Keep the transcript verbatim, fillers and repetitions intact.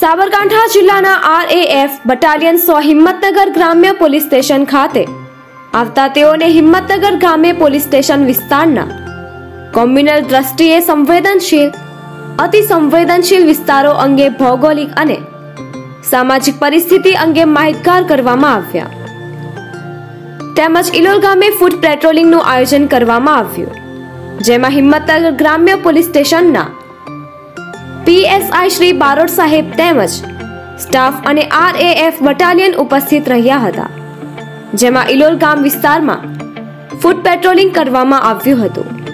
સાબરકાંઠા જિલ્લાના R A F battalion સો હિંમતનગર ગ્રામ્ય પોલીસ સ્ટેશન ખાતે આવતા તેઓને હિંમતનગર ગ્રામ્ય પોલીસ સ્ટેશન વિસ્તારના કોમ્યુનલ દ્રષ્ટિએ સંવેદનશીલ અતિ સંવેદનશીલ વિસ્તારો અંગે ભૌગોલિક અને સામાજિક પરિસ્થિતિ અંગે માહિતગાર કરવામાં આવ્યા તેમજ ઇલોલ ગામે ફૂટ પેટ્રોલિંગનું આયોજન કરવામાં આવ્યું, જેમાં હિંમતનગર ગ્રામ્ય પોલીસ સ્ટેશનના P S I Shri Barot સાહેબ તેમજ સ્ટાફ અને આર એ એફ બટાલિયન ઉપસ્થિત રહ્યા હતા, જેમાં ઇલોલ ગામ વિસ્તારમાં ફૂટ પેટ્રોલિંગ કરવામાં આવ્યું હતું।